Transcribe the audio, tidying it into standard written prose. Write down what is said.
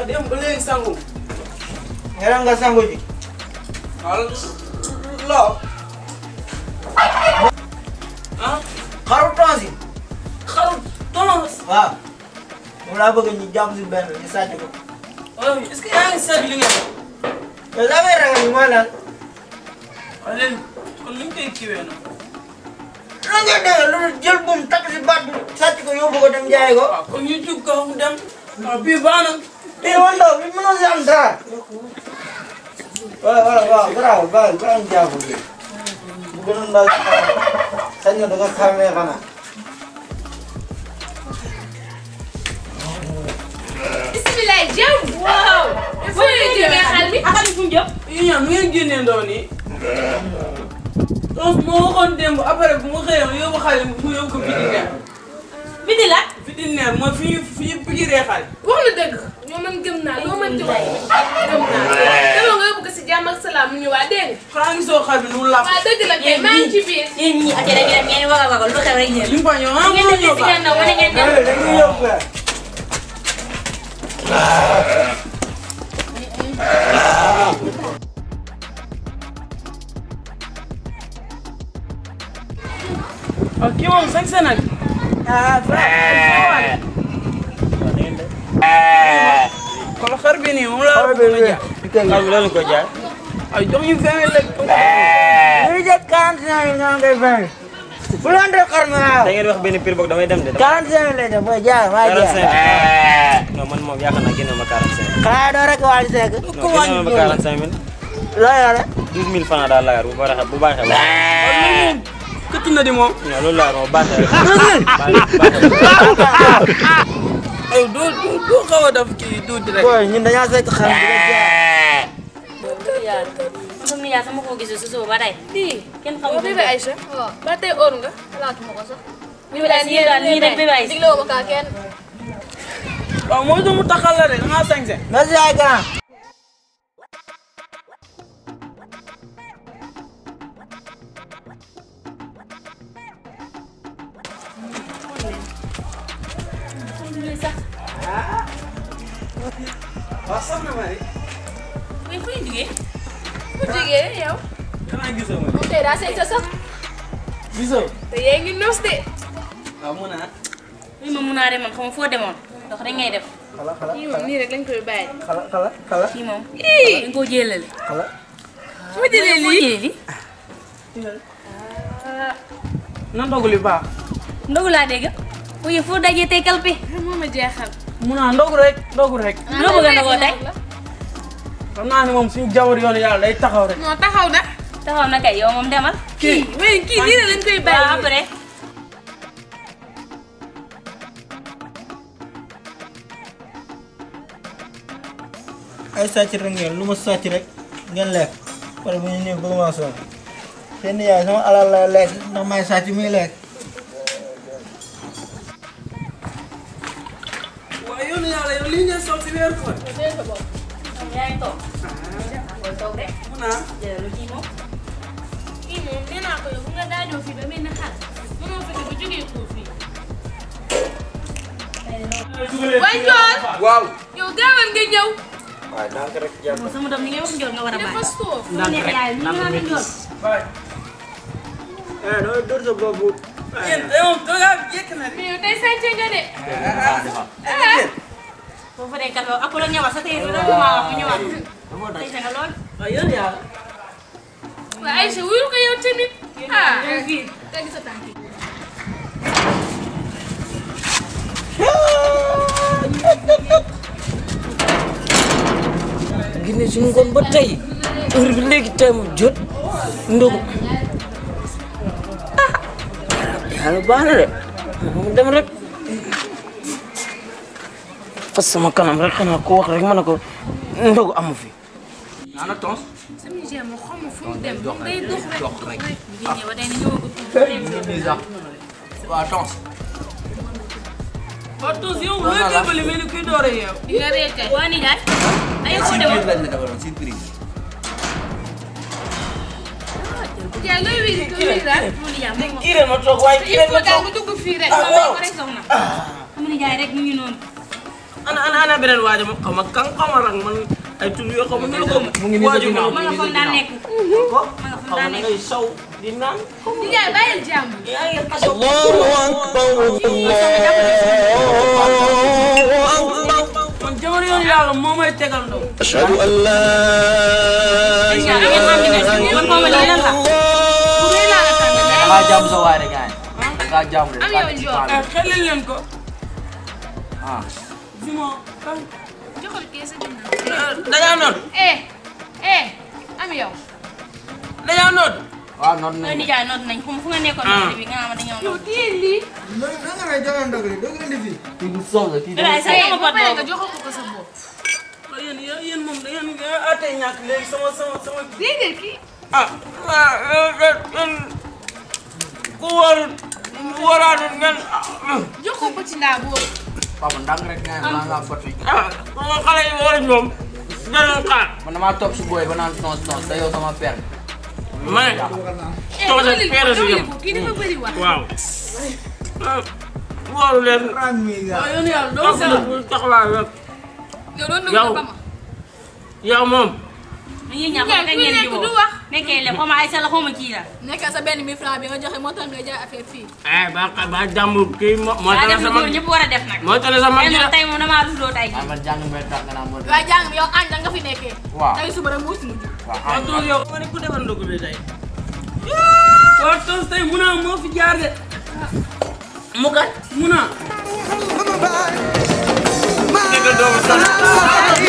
dem ba léegi sangu. Nga nga sangu ji. Loo. Ah. Xaru tons yi. Xaru tons. waaw. moom laa bëgg ñu jàpp si benn ñu sàcc ko. waaw est-ce que yaa ngi seetlu li nga def. mais daa may ragal mooy lan. waaye léegi kon ni ñu koy kiiwee nag. lan ngay dégg lu jël buum takk si baat bi sàcc ko yóbbu ko dem jaay ko. waaw kon ñu jug ko mu dem. waaw bii baax na. bii woon ndaw bi mënoo si am dara. waaw bravo ba am jàpp bi. bu gënoon ndaw sañ nga da nga xamee xanaa. bisimilah jàmm. waaw. fu ngeen jëmee xal bi. xal bi fu mu jëm. yéen ñaar nu ngeen génnee ndoo nii. donc moo waxoon démb après bu mu xëyee mu yóbbu xale mu yóbbu ko vétérinaire. Bidi la. vétérinaire mooy fi ñu pikiree xale. wax na dëgg. ñoo man gëm naa loo mën ci wax. gëm naa dama nga yóbbu ko si jàmm ak salaam mu ñëwaat dégg nga. xanaa gisoo xale bi nu mu laaf. waaw dëgg la kay maa ngi ci biir. yéen ñii ak yéen ak ngeen waga waga lu xew rek ñëw. ñu ko ñëw ah ngeen moo def ñëw si ba. gànnaaw wala ngeen dem. dañuy yóbbu kii moom sañ sa nag. kon xar bi nii moom laa bëgg a jaay. xar bi loolu ko jaay. ay jox ñu 20 lekk. li jël 45 yi nga ngay 20. bu la andee xar mi waaw. da ngeen wax benn prix boog damay dem de. 45 lay def mooy jaay maa jaay. 45 non man moom yaakaar naa génne ma 45. xanaa doo rek Wally Seck. non génne ma 45 000. loo yore. 12 000 francs daal laa yor bu baaxee bu baaxee. këtt na di moom. non loolu laa yor moom baaxee. ay doo xaw a def kii tuuti rek. booy ñun dañoo seet xar bi nga jaay. comme ni yaa sama koo gisee su suba ba tey. kenn xamul bébé Aïcha. waaw ba tey óor nga. xalaatuma ko sax. bébé Aïcha yéen daal nii rek bébé Aïcha. digloo ma kaa kenn. waaw mooy mu taxal la de da ngaa sañse. merci ay grand. waaw sax na ma de. mais fu ñu jugee. fu jigee yow. xanaa gisoo ma. moom tey daa seet sa sax. gisoo. te yee ngi nos de. waaw mun naa. oui ma mun naa demoon xam nga foo demoon dox rek ngay def. kii moom nii rek lañ koy bàyyi. xala. kii moom. dañ koo jëlale. fu ma jëlee foo lii. jëlee lii. na ndogu li baax. ndogu laa dégg. oui foo dajee tey kalpe. moo ma jeexal. mun naa ndogu rek ndogu rek. loo bëgg a ndogoo tey. xam naa ne moom suñu jabar yoonu yàlla day taxaw rek. non taxaw na. taxaw na kay yow moom demal. kii nii rek lañ koy bàyyi. waaw après. ay sàcc rek ngeen lu ma sàcc rek ngeen lekk wala bu ñu ñëw bëgg maa sonn seen yaay sama alal la lekk ndax may sàcc muy lekk. waaw yoonu yàlla yow lii ngeen sol si weeru koor. yaa ngi toog. koy toog rek. mun naa. jëlalu kii moom. kii moom nee naa ko yow bu nga daajoo fii ba mel ne xar mënoo fexe ba jógee ko fii. waay Ndiol. waaw. yow gaawal nga ñëw. waaw donc rek jàpp. moom sama doom ni ngay wax njool nga war a dafa bàyyi. soof. neex yaay li nga naan njool. waay. doo dóor sa bopp. yéen yow da ngaa yëkk na de. mais yow tey sànce nga de. boo fa dee kalpe ak ku la ñëwaat sa tey rek maa wax mu ñëwaat. tey sa nga lool. waaw yoonu yàlla. waaw Aïcha wuyul ko yow tamit. tegi sa tànk yi. Gine suñu ngoon ba tey heure bi léegi tey mu jot ndogu yàlla baax na de mu dem rek fas sama kanam rek xanaa ko wax rek ma ne ko ndogu amu fi. ana tons. sama nijaay moo xam fu mu dem moom day dox rek. ñëw day na ñëwagul. waaw tons. waaw tons yow looy déglu mel ni kuy door a yeew. di nga ree kay. waa nijaay. ay ko demoon. Ndiaye looy wéy ko wéy daal. mu nijaay moom kii ren ma toog waaye kii il ren ma faut daal toog. mu dugg fii rek. ko rek soxna. mu nijaay rek mu ngi noonu. ana beneen waaja ma xaw ma kan xamarang man ay tur yoo xam ne ko mu ngi nii sa ginnaaw ma nga foog daa nekk ko xaw ma ngay saw di naan di jaay bàyyil jàmm yaa ngi xasaw man jamono yoon yàlla moo may tegal ndaw ashhadu an la Nga jàmm sa waay rek gaay. Nga jàmm rek. am yow njool xelal leen ko Ah. Zimo kan joxal kii sa ginnaaw dañaa noot am yow dañaa noot Waaw noonu Ay nañ. nijaay noot nañ fu nga nekkoon bi nga xam ne dañoo yow noot. téye lii na nga may joxoon ndog li doo ko indi fii. Kii du sow la kii Bilaay dafa sa sama ba pot pare nga boobu. joxal ko sa bopp yéen moom da ngeen atee ñàkk léegi sama dégg nga kii ku waraanut ngeen jox ko ci ndaa boobu Papa ndànk rek nga ne maa ngaa fottu. sama xale yi waruñ moom danañ xaar Man damaa topp si booy ba naan tons te yow sama père. ma ne toog ak peere si yëpp kii dafa bëri wax waaw waru leen Ram mi nga. waaw yow yàlla doo toog sa na bu taxawaay rek yow doon yow ba ma yow moom Ñi ñaar ko Nijaay, ngeen ku di nekk woo. du wax. Nekkee le xoma ay sala xoma kii la. nekkal sa benn 1000 francs bi nga joxe moo tax nga jaay affaire fii ba jàmbur kii moo Daa tane def sama lu ñëpp war a def nag. moo tane sama Tey ji moom la tey moom damaa rusloo tey Ah jii. man jàng mbay tax nga naan moo. waaye jàng mi yow ànd nga fi nekkee Waaw. tey suba rek moo si mujj Waaw waaw ah. toog yow ma ne ku defar ndogu bi tey waaw toog tey Muna moo fi jaar de mu kat Muna dégg doomu